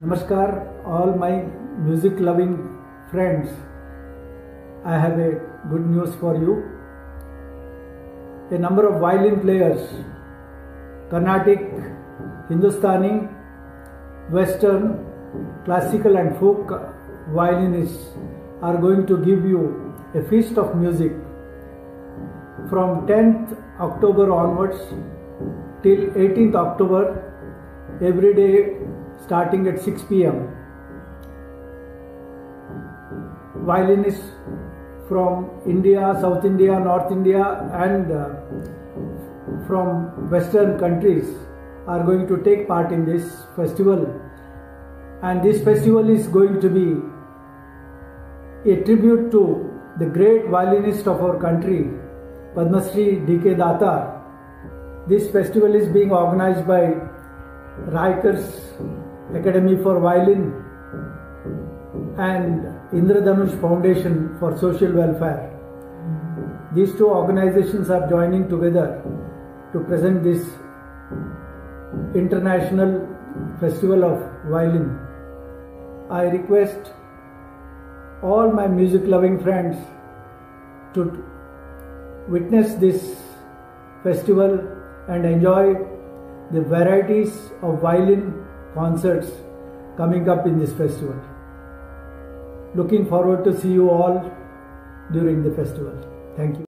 Namaskar, all my music loving friends. I have a good news for you. A number of violin players, Carnatic, Hindustani, Western, classical and folk violinists are going to give you a feast of music from 10th October onwards till 18th October every day starting at 6 p.m. Violinists from India, South India, North India and from Western countries are going to take part in this festival, and this festival is going to be a tribute to the great violinist of our country, Padma Shri D.K. Datar. This festival is being organized by Raikar's Academy for Violin and Indradhanush Foundation for Social Welfare. These two organizations are joining together to present this international festival of violin. I request all my music loving friends to witness this festival and enjoy the varieties of violin concerts coming up in this festival. Looking forward to see you all during the festival. Thank you.